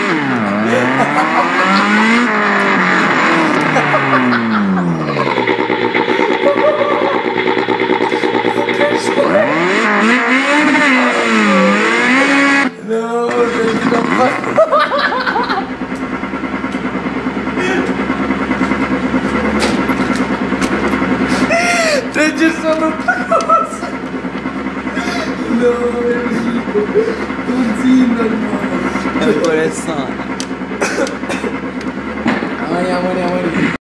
C'è solo una cosa. No, Enrico, così normale. È un cuore sano. Amore, amore, amore.